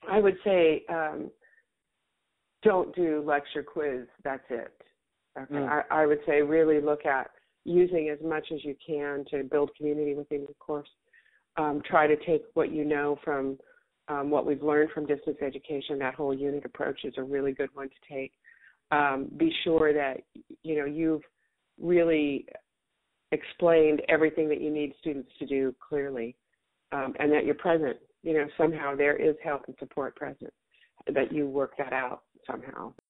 I would say don't do lecture quiz. That's it. Okay. I would say really look at using as much as you can to build community within your course. Try to take what you know from what we've learned from distance education. That whole unit approach is a really good one to take. Be sure that you've really explained everything that you need students to do clearly, and that you're present. Somehow there is help and support present, that you work that out somehow.